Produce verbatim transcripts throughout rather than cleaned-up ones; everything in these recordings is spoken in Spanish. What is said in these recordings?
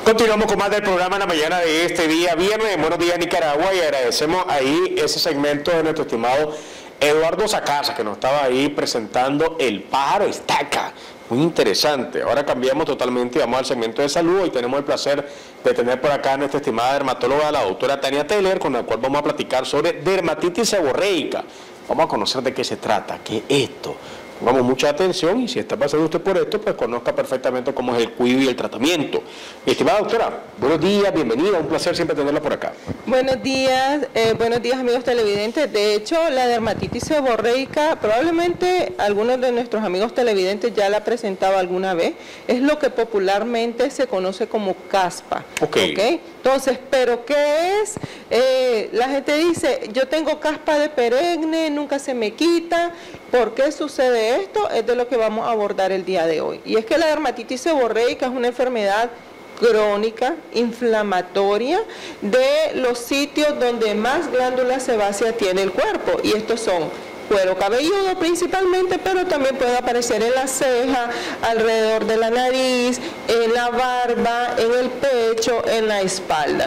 Continuamos con más del programa en la mañana de este día viernes. Buenos días, Nicaragua, y agradecemos ahí ese segmento de nuestro estimado Eduardo Sacasa, que nos estaba ahí presentando el pájaro estaca. Muy interesante. Ahora cambiamos totalmente y vamos al segmento de salud. Hoy tenemos el placer de tener por acá a nuestra estimada dermatóloga, la doctora Tania Teller, con la cual vamos a platicar sobre dermatitis seborreica. Vamos a conocer de qué se trata, qué es esto. Pongamos mucha atención y si está pasando usted por esto, pues conozca perfectamente cómo es el cuidado y el tratamiento. Mi estimada doctora, buenos días, bienvenida, un placer siempre tenerla por acá. Buenos días, eh, buenos días amigos televidentes. De hecho, la dermatitis seborreica, probablemente algunos de nuestros amigos televidentes ya la han presentado alguna vez, es lo que popularmente se conoce como caspa. Ok. ¿Okay? Entonces, ¿pero qué es? Eh, la gente dice, yo tengo caspa de perenne, nunca se me quita. ¿Por qué sucede esto? Es de lo que vamos a abordar el día de hoy. Y es que la dermatitis seborreica es una enfermedad crónica, inflamatoria, de los sitios donde más glándula sebácea tiene el cuerpo. Y estos son cuero cabelludo principalmente, pero también puede aparecer en la ceja, alrededor de la nariz, en la barba, en el pecho, en la espalda.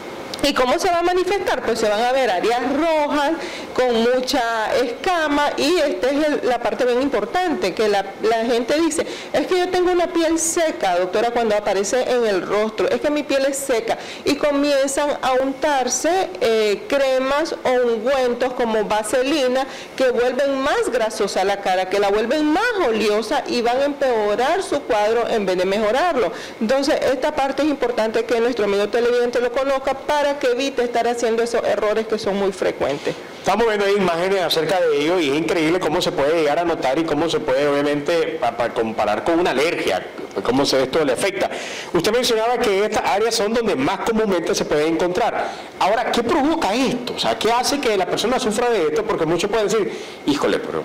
¿Y cómo se va a manifestar? Pues se van a ver áreas rojas con mucha escama, y esta es el, la parte bien importante, que la, la gente dice, es que yo tengo una piel seca, doctora, cuando aparece en el rostro, es que mi piel es seca, y comienzan a untarse eh, cremas o ungüentos como vaselina que vuelven más grasosa la cara, que la vuelven más oleosa y van a empeorar su cuadro en vez de mejorarlo. Entonces, esta parte es importante que nuestro amigo televidente lo conozca para que evite estar haciendo esos errores que son muy frecuentes. Estamos viendo ahí imágenes acerca de ello y es increíble cómo se puede llegar a notar y cómo se puede obviamente para, para comparar con una alergia, cómo se esto le afecta. Usted mencionaba que estas áreas son donde más comúnmente se puede encontrar. Ahora, ¿qué provoca esto? O sea, ¿qué hace que la persona sufra de esto? Porque muchos pueden decir, híjole, pero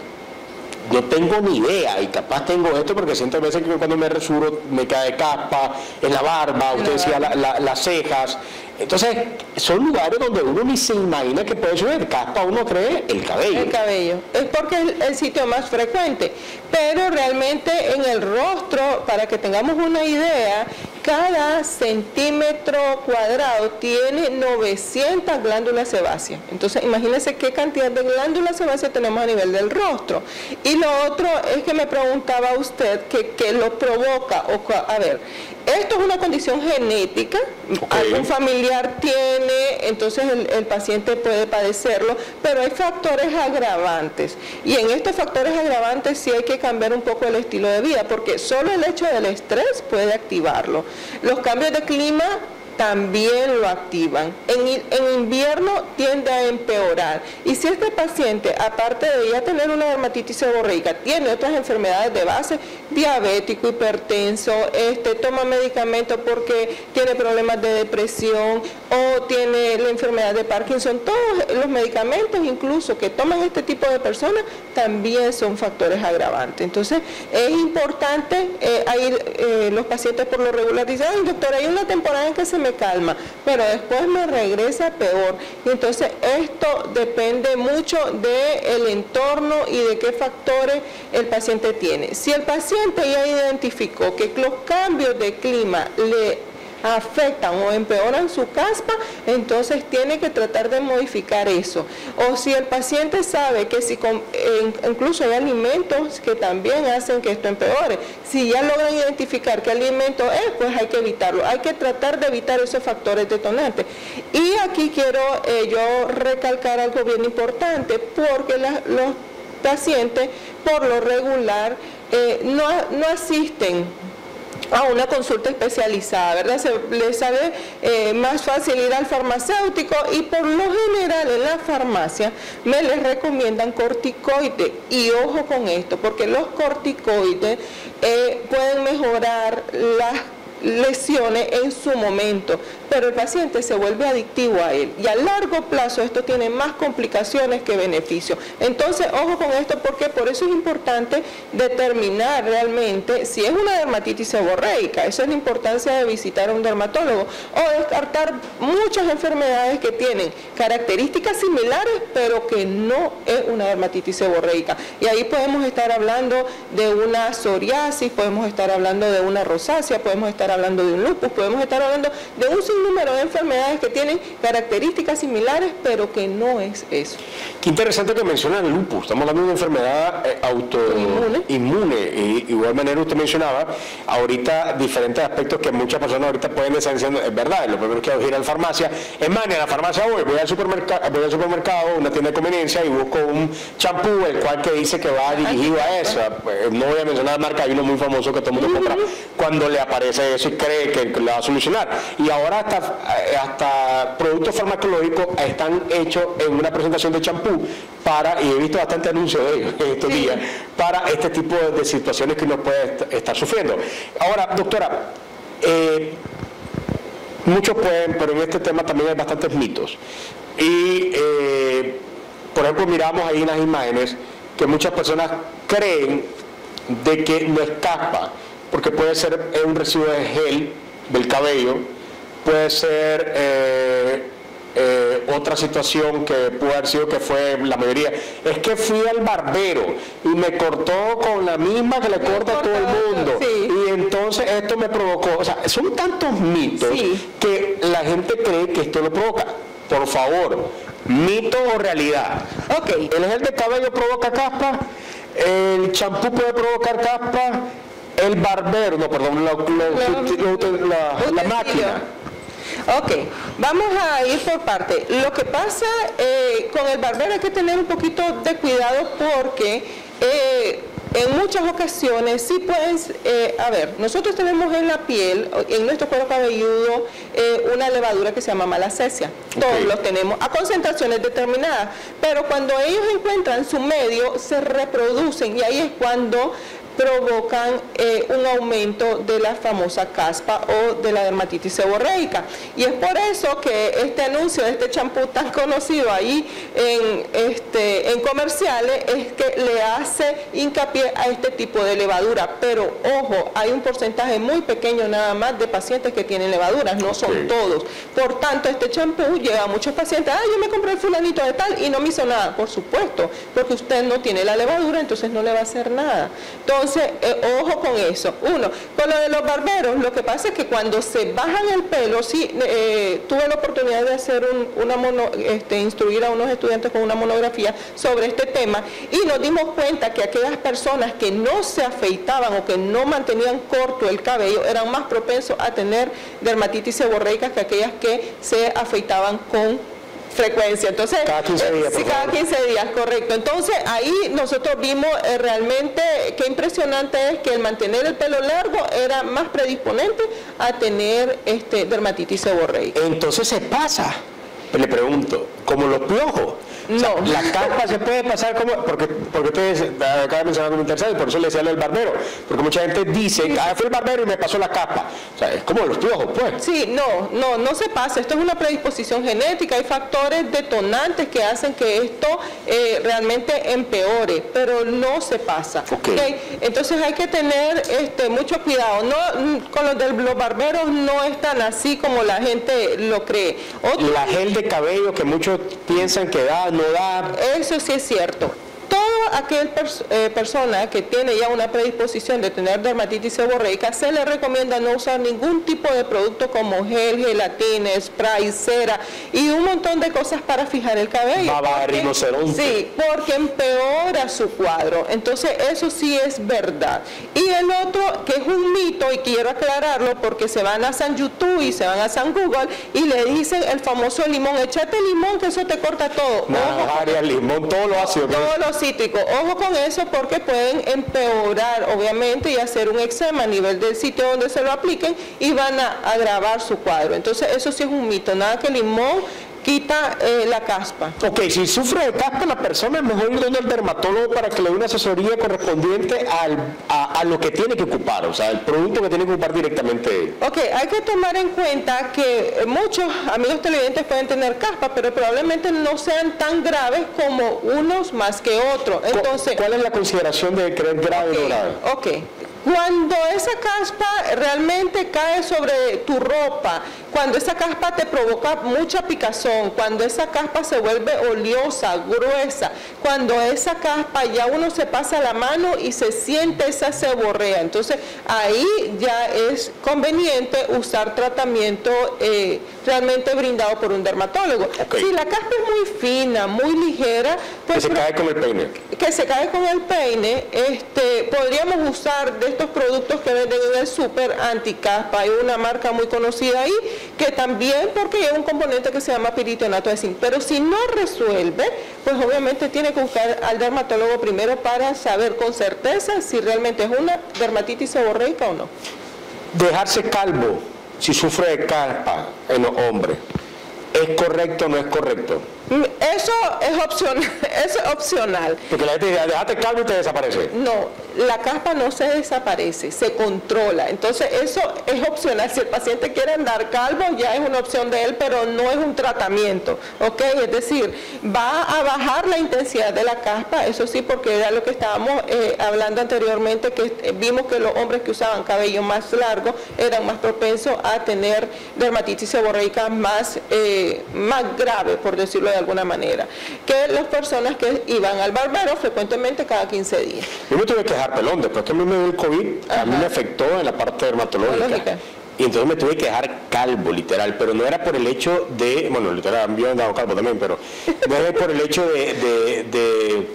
yo tengo ni idea y capaz tengo esto porque siento a veces que cuando me resuro me cae caspa en la barba, usted decía la, la, las cejas. Entonces, son lugares donde uno ni se imagina que puede llover. Caspa, uno cree el cabello. El cabello. Es porque es el sitio más frecuente. Pero realmente en el rostro, para que tengamos una idea, cada centímetro cuadrado tiene novecientas glándulas sebáceas. Entonces, imagínense qué cantidad de glándulas sebáceas tenemos a nivel del rostro. Y lo otro es que me preguntaba usted que, que lo provoca. O, a ver, esto es una condición genética, okay. Algún familiar tiene, entonces el, el paciente puede padecerlo, pero hay factores agravantes. Y en estos factores agravantes sí hay que cambiar un poco el estilo de vida, porque solo el hecho del estrés puede activarlo. Los cambios de clima también lo activan. En, en invierno tiende a empeorar. Y si este paciente, aparte de ya tener una dermatitis seborreica, tiene otras enfermedades de base, diabético, hipertenso, este, toma medicamentos porque tiene problemas de depresión o tiene la enfermedad de Parkinson, todos los medicamentos incluso que toman este tipo de personas también son factores agravantes. Entonces es importante, eh, ir, eh, los pacientes por lo regular dicen, ay doctora, hay una temporada en que se me calma, pero después me regresa peor. Y entonces esto depende mucho del entorno y de qué factores el paciente tiene. Si el paciente ya identificó que los cambios de clima le afectan o empeoran su caspa, entonces tiene que tratar de modificar eso. O si el paciente sabe que si con, eh, incluso hay alimentos que también hacen que esto empeore, si ya logran identificar qué alimento es, pues hay que evitarlo. Hay que tratar de evitar esos factores detonantes. Y aquí quiero eh, yo recalcar algo bien importante, porque la, los pacientes por lo regular eh, no, no asisten a una consulta especializada, ¿verdad? Se les sale eh, más fácil ir al farmacéutico y por lo general en la farmacia me les recomiendan corticoides. Y ojo con esto, porque los corticoides eh, pueden mejorar las lesiones en su momento, pero el paciente se vuelve adictivo a él y a largo plazo esto tiene más complicaciones que beneficios. Entonces, ojo con esto, porque por eso es importante determinar realmente si es una dermatitis seborreica. Esa es la importancia de visitar a un dermatólogo, o descartar muchas enfermedades que tienen características similares pero que no es una dermatitis seborreica. Y ahí podemos estar hablando de una psoriasis, podemos estar hablando de una rosácea, podemos estar hablando de un lupus, podemos estar hablando de un sinnúmero de enfermedades que tienen características similares pero que no es eso. Qué interesante que menciona el lupus. Estamos hablando de una enfermedad eh, autoinmune. Inmune. Y igual manera usted mencionaba ahorita diferentes aspectos que muchas personas ahorita pueden estar diciendo, es verdad, lo primero que voy a ir a la farmacia, es más, ni a la farmacia voy, voy al supermercado, voy al supermercado, una tienda de conveniencia y busco un champú, el cual que dice que va dirigido a eso. No voy a mencionar la marca, hay uno muy famoso que todo el mundo compra cuando le aparece eso y cree que le va a solucionar. Y ahora hasta, hasta productos farmacológicos están hechos en una presentación de champú para, y he visto bastante anuncios de ellos en estos sí. días, para este tipo de, de situaciones que uno puede est estar sufriendo. Ahora, doctora, eh, muchos pueden, pero en este tema también hay bastantes mitos. Y, eh, por ejemplo, miramos ahí en las imágenes que muchas personas creen de que no es caspa, porque puede ser un residuo de gel del cabello, puede ser eh, eh, otra situación que puede haber sido que fue la mayoría. Es que fui al barbero y me cortó con la misma que le corta a todo el mundo. Sí. Y entonces esto me provocó. O sea, son tantos mitos sí. que la gente cree que esto lo provoca. Por favor, ¿mito o realidad? Ok, el gel de cabello provoca caspa, el champú puede provocar caspa, el barbero, no, perdón, la, la, la, la, la máquina. Ok, vamos a ir por parte. Lo que pasa eh, con el barbero hay que tener un poquito de cuidado porque eh, en muchas ocasiones sí pueden, eh, a ver, nosotros tenemos en la piel, en nuestro cuero cabelludo, eh, una levadura que se llama malacesia. Todos okay. los tenemos a concentraciones determinadas, pero cuando ellos encuentran su medio, se reproducen y ahí es cuando provocan eh, un aumento de la famosa caspa o de la dermatitis seborreica. Y es por eso que este anuncio de este champú tan conocido ahí en, este, en comerciales es que le hace hincapié a este tipo de levadura. Pero ojo, hay un porcentaje muy pequeño nada más de pacientes que tienen levaduras, no son okay. todos. Por tanto, este champú lleva a muchos pacientes, ah, yo me compré el fulanito de tal y no me hizo nada. Por supuesto, porque usted no tiene la levadura, entonces no le va a hacer nada. Entonces, Entonces, eh, ojo con eso. Uno, con lo de los barberos, lo que pasa es que cuando se bajan el pelo, sí, eh, tuve la oportunidad de hacer un, una mono, este, instruir a unos estudiantes con una monografía sobre este tema y nos dimos cuenta que aquellas personas que no se afeitaban o que no mantenían corto el cabello eran más propensos a tener dermatitis seborreica que aquellas que se afeitaban con frecuencia. Entonces, cada quince días, sí, cada quince días, correcto. Entonces, ahí nosotros vimos eh, realmente qué impresionante es que el mantener el pelo largo era más predisponente a tener este dermatitis seborreica. Entonces se pasa, le pregunto, como los piojos. No. O sea, la caspa se puede pasar como, porque, porque ustedes acaban de mencionar como interesante, por eso le decía al barbero, porque mucha gente dice, sí. ah, fui el barbero y me pasó la caspa. O sea, es como los piojos, pues. Sí, no, no, no se pasa. Esto es una predisposición genética, hay factores detonantes que hacen que esto eh, realmente empeore, pero no se pasa. Okay. ¿Okay? Entonces hay que tener este, mucho cuidado. No, con los de los barberos no es tan así como la gente lo cree. Otro, la gel de cabello que muchos piensan que da, no da. Eso sí es cierto. Toda aquella pers eh, persona que tiene ya una predisposición de tener dermatitis seborreica, se le recomienda no usar ningún tipo de producto como gel, gelatina, spray, cera y un montón de cosas para fijar el cabello. Baba de rinoceronte. Sí, porque empeora su cuadro. Entonces eso sí es verdad. Y el otro, que es un mito, y quiero aclararlo porque se van a San YouTube y se van a San Google y le dicen el famoso limón, échate limón que eso te corta todo. Majaria, limón, todo lo ácido. Todo lo cítrico. Ojo con eso porque pueden empeorar obviamente y hacer un eczema a nivel del sitio donde se lo apliquen y van a agravar su cuadro. Entonces eso sí es un mito, nada que limón quita eh, la caspa. Ok, si sufre de caspa la persona, es mejor ir donde el dermatólogo para que le dé una asesoría correspondiente al, a, a lo que tiene que ocupar, o sea, el producto que tiene que ocupar directamente él. Ok, hay que tomar en cuenta que muchos amigos televidentes pueden tener caspa, pero probablemente no sean tan graves como unos más que otros. Entonces, ¿cuál es la consideración de creer grave okay, o no grave? Ok, cuando esa caspa realmente cae sobre tu ropa, cuando esa caspa te provoca mucha picazón, cuando esa caspa se vuelve oleosa, gruesa, cuando esa caspa ya uno se pasa la mano y se siente esa seborrea, entonces ahí ya es conveniente usar tratamiento eh, realmente brindado por un dermatólogo. Okay. Si la caspa es muy fina, muy ligera, pues que se cae con el peine. Que se cae con el peine, este, podríamos usar de estos productos que venden en el súper anticaspa. Hay una marca muy conocida ahí que también, porque lleva un componente que se llama piritonato de zinc, pero si no resuelve, pues obviamente tiene que buscar al dermatólogo primero para saber con certeza si realmente es una dermatitis seborreica o no. Dejarse calvo si sufre de caspa en los hombres, ¿es correcto o no es correcto? Eso es opcional, eso es opcional. Porque la gente dice, déjate calvo y te desaparece. No, la caspa no se desaparece, se controla. Entonces eso es opcional. Si el paciente quiere andar calvo, ya es una opción de él, pero no es un tratamiento, ¿ok? Es decir, va a bajar la intensidad de la caspa, eso sí, porque era lo que estábamos eh, hablando anteriormente, que vimos que los hombres que usaban cabello más largo eran más propensos a tener dermatitis seborreica más, eh, más grave, por decirlo de alguna manera, que las personas que iban al barbero frecuentemente cada quince días. Yo me tuve que dejar pelón, después que a mí me dio el COVID, Ajá. a mí me afectó en la parte dermatológica. Lógica. Y entonces me tuve que dejar calvo, literal, pero no era por el hecho de, bueno, literal, yo he andado calvo también, pero no era por el hecho de, de, de,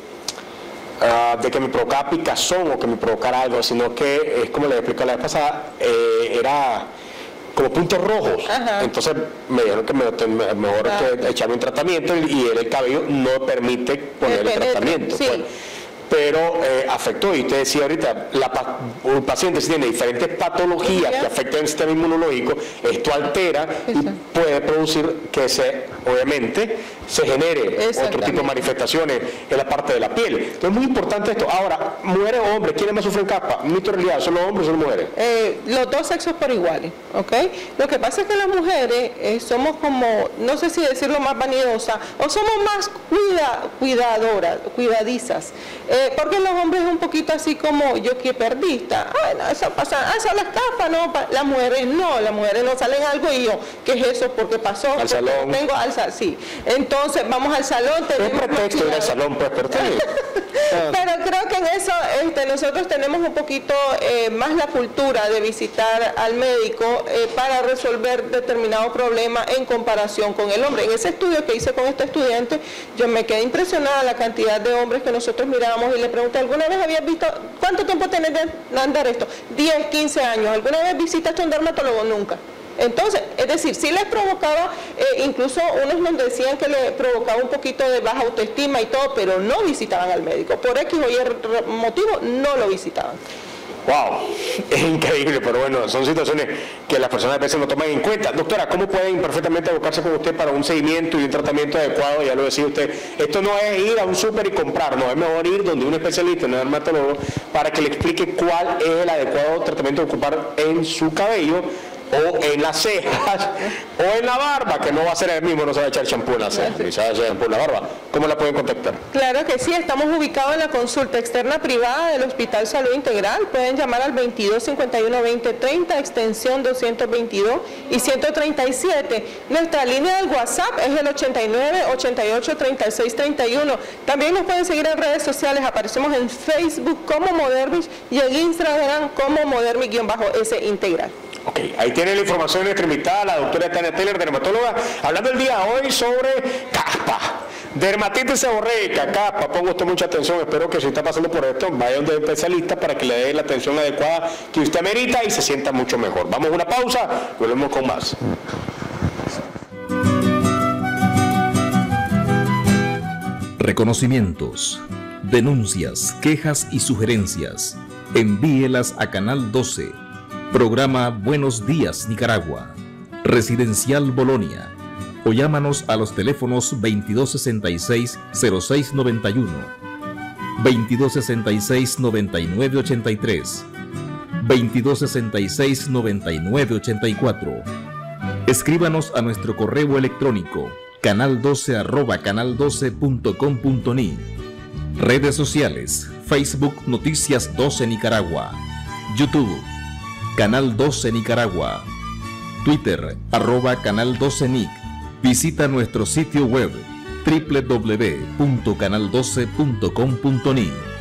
uh, de que me provocara picazón o que me provocara algo, sino que, es como le expliqué la vez pasada, eh, era como puntos rojos. Ajá. Entonces me dijeron que me, mejor ah. que echarme un tratamiento y él, el cabello no permite poner el, el tratamiento. Sí. Pues, pero eh, afectó, y usted decía ahorita, la, un paciente si tiene diferentes patologías que afectan el sistema inmunológico, esto altera y puede producir que se, obviamente, se genere otro tipo de manifestaciones en la parte de la piel. Entonces es muy importante esto. Ahora, mujeres o hombres, ¿quiénes más sufren caspa? Mito realidad, ¿son los hombres o son las mujeres? Eh, los dos sexos por iguales, ¿ok? Lo que pasa es que las mujeres eh, somos como, no sé si decirlo más vanidosas, o somos más cuida, cuidadoras, cuidadizas. Eh, porque los hombres es un poquito así como yo que perdista. Ay, no, eso pasa, ah, eso las caspas, no, las mujeres no, las mujeres no salen algo y yo, ¿qué es eso? Porque pasó, al salón. Tengo al salón, sí. Entonces, vamos al salón. Es pretexto ir al salón, pues, pero Pero creo que en eso este, nosotros tenemos un poquito eh, más la cultura de visitar al médico eh, para resolver determinado problema en comparación con el hombre. En ese estudio que hice con este estudiante, yo me quedé impresionada la cantidad de hombres que nosotros miramos y le pregunté, ¿alguna vez habías visto, cuánto tiempo tenés de andar esto? diez, quince años. ¿Alguna vez visitaste a un dermatólogo? Nunca. Entonces, es decir, sí les provocaba, eh, incluso unos nos decían que les provocaba un poquito de baja autoestima y todo, pero no visitaban al médico. Por X o Y motivo, no lo visitaban. Wow, es increíble, pero bueno, son situaciones que las personas a veces no toman en cuenta. Doctora, ¿cómo pueden perfectamente abocarse con usted para un seguimiento y un tratamiento adecuado? Ya lo decía usted, esto no es ir a un súper y comprar, no, es mejor ir donde un especialista, un dermatólogo, para que le explique cuál es el adecuado tratamiento a ocupar en su cabello, o en las cejas, o en la barba, que no va a ser el mismo, no se va a echar champú en la ceja, ni se va a echar champú en la barba. ¿Cómo la pueden contactar? Claro que sí, estamos ubicados en la consulta externa privada del Hospital Salud Integral. Pueden llamar al veintidós cincuenta y uno veinte treinta, extensión doscientos veintidós y ciento treinta y siete. Nuestra línea del WhatsApp es el ochenta y nueve, ochenta y ocho, treinta y seis, treinta y uno. También nos pueden seguir en redes sociales, aparecemos en Facebook como Modermis y en Instagram como Modermis-S Integral. Ok, ahí tiene la información de nuestra invitada, la doctora Tania Teller, dermatóloga, hablando el día de hoy sobre caspa, dermatitis seborreica, caspa. Ponga usted mucha atención, espero que si está pasando por esto, vaya donde un especialista para que le dé la atención adecuada que usted merita y se sienta mucho mejor. Vamos a una pausa, volvemos con más. Reconocimientos, denuncias, quejas y sugerencias, envíelas a Canal doce. Programa Buenos Días Nicaragua, Residencial Bolonia, o llámanos a los teléfonos veintidós sesenta y seis, cero seis noventa y uno, veintidós sesenta y seis, noventa y nueve ochenta y tres, veintidós sesenta y seis, noventa y nueve ochenta y cuatro. Escríbanos a nuestro correo electrónico canal doce arroba canal doce punto com punto ni. Redes sociales: Facebook Noticias doce Nicaragua, YouTube Canal doce Nicaragua, Twitter arroba Canal doce Nic. Visita nuestro sitio web doble u doble u doble u punto canal doce punto com punto ni.